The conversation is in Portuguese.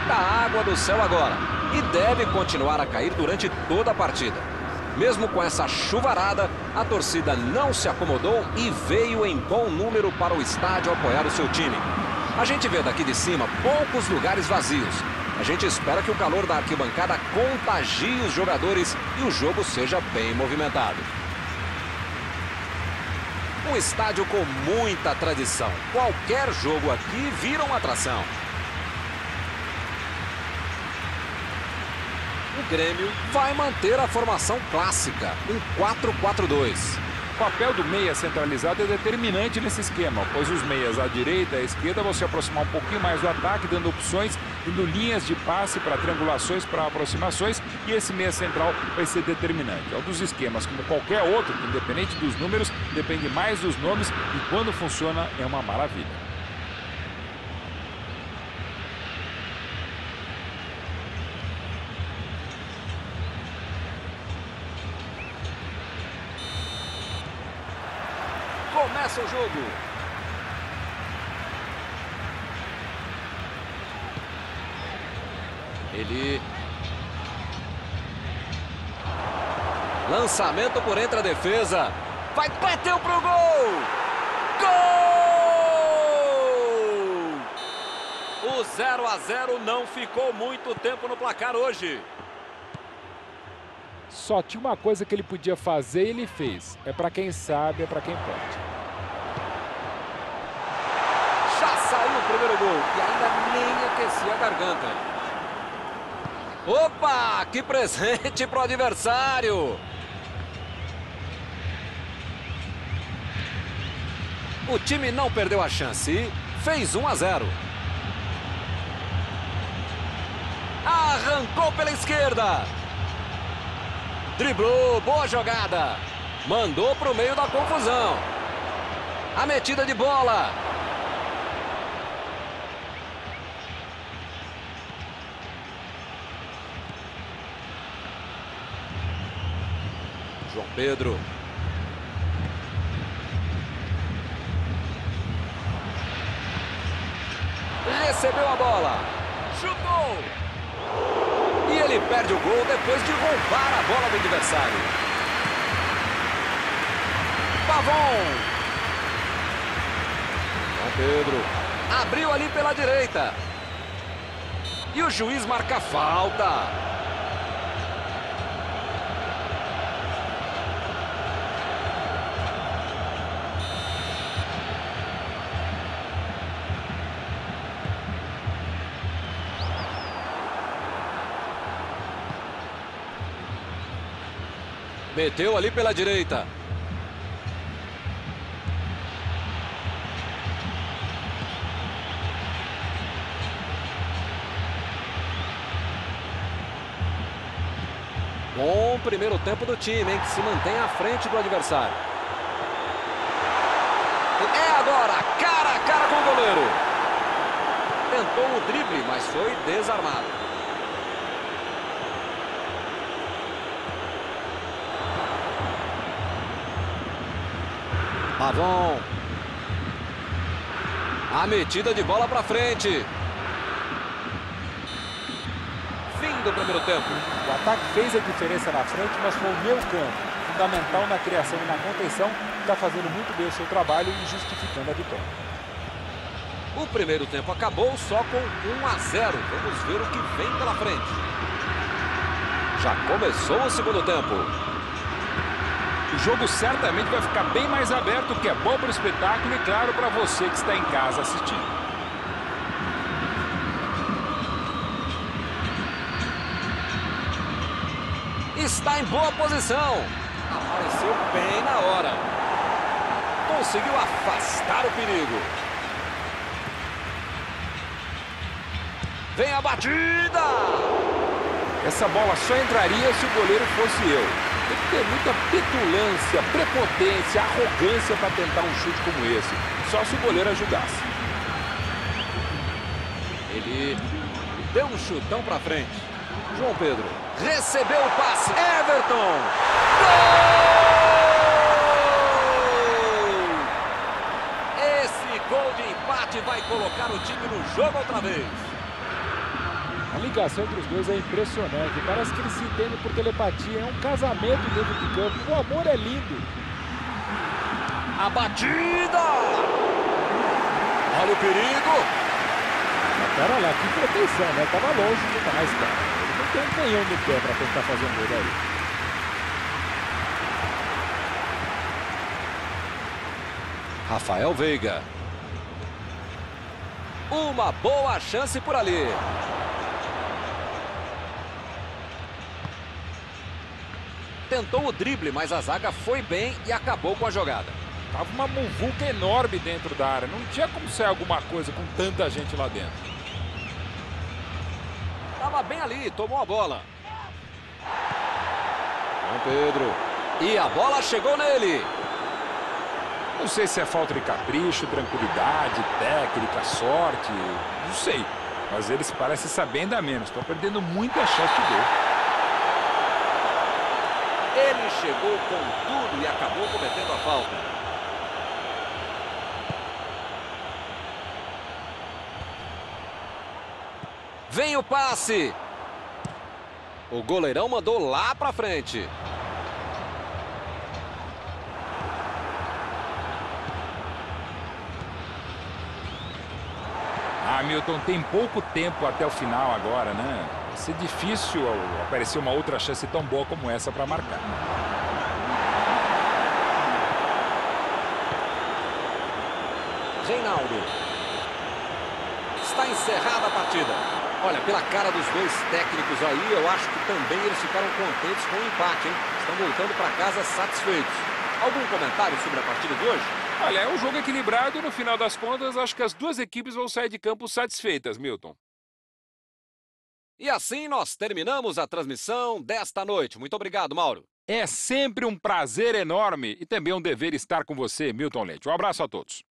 muita água do céu agora e deve continuar a cair durante toda a partida. Mesmo com essa chuvarada, a torcida não se acomodou e veio em bom número para o estádio apoiar o seu time. A gente vê daqui de cima poucos lugares vazios. A gente espera que o calor da arquibancada contagie os jogadores e o jogo seja bem movimentado. Um estádio com muita tradição. Qualquer jogo aqui vira uma atração. O Grêmio vai manter a formação clássica, um 4-4-2. O papel do meia centralizado é determinante nesse esquema, pois os meias à direita e à esquerda vão se aproximar um pouquinho mais do ataque, dando opções, dando linhas de passe para triangulações, para aproximações, e esse meia central vai ser determinante. É um dos esquemas, como qualquer outro, que independente dos números, depende mais dos nomes, e quando funciona é uma maravilha. Começa o jogo. Ele... Lançamento por entre a defesa. Vai, bateu pro gol! Gol! O 0-0 não ficou muito tempo no placar hoje. Só tinha uma coisa que ele podia fazer e ele fez. É para quem sabe, é para quem pode. Já saiu o primeiro gol e ainda nem aquecia a garganta. Opa, que presente pro adversário. O time não perdeu a chance e fez 1-0. Arrancou pela esquerda. Driblou, boa jogada. Mandou para o meio da confusão. A metida de bola. João Pedro. Recebeu a bola. Chutou. E ele perde o gol depois de roubar a bola do adversário. Pavon. João Pedro. Abriu ali pela direita. E o juiz marca falta. Meteu ali pela direita. Bom primeiro tempo do time, hein, que se mantém à frente do adversário. É agora, cara a cara com o goleiro. Tentou o drible, mas foi desarmado. Pavon. A metida de bola para frente. Fim do primeiro tempo. O ataque fez a diferença na frente, mas foi o meio campo, fundamental na criação e na contenção, está fazendo muito bem o seu trabalho e justificando a vitória. O primeiro tempo acabou só com 1-0. Vamos ver o que vem pela frente. Já começou o segundo tempo. O jogo certamente vai ficar bem mais aberto, o que é bom para o espetáculo e, claro, para você que está em casa assistindo. Está em boa posição. Apareceu bem na hora. Conseguiu afastar o perigo. Vem a batida. Essa bola só entraria se o goleiro fosse eu. Tem que ter muita petulância, prepotência, arrogância para tentar um chute como esse. Só se o goleiro ajudasse. Ele deu um chutão para frente. João Pedro recebeu o passe. Everton. Gol! Esse gol de empate vai colocar o time no jogo outra vez. A ligação entre os dois é impressionante. Parece que eles se entendem por telepatia. É um casamento dentro de campo. O amor é lindo. A batida! Olha o perigo! Mas pera lá, que proteção, né? Tava longe demais, cara. Ele não tem um canhão no pé pra tentar fazer um gol aí. Rafael Veiga. Uma boa chance por ali. Tentou o drible, mas a zaga foi bem e acabou com a jogada. Tava uma muvuca enorme dentro da área. Não tinha como sair alguma coisa com tanta gente lá dentro. Tava bem ali, tomou a bola. João Pedro. E a bola chegou nele. Não sei se é falta de capricho, tranquilidade, técnica, sorte. Não sei. Mas eles parecem saber ainda menos. Estão perdendo muita chance de gol. Ele chegou com tudo e acabou cometendo a falta. Vem o passe. O goleirão mandou lá pra frente. Milton, tem pouco tempo até o final agora, né? Vai ser difícil aparecer uma outra chance tão boa como essa para marcar. Reinaldo. Está encerrada a partida. Olha, pela cara dos dois técnicos aí, eu acho que também eles ficaram contentes com o empate, hein? Estão voltando para casa satisfeitos. Algum comentário sobre a partida de hoje? Olha, é um jogo equilibrado e no final das contas, acho que as duas equipes vão sair de campo satisfeitas, Milton. E assim nós terminamos a transmissão desta noite. Muito obrigado, Mauro. É sempre um prazer enorme e também um dever estar com você, Milton Leite. Um abraço a todos.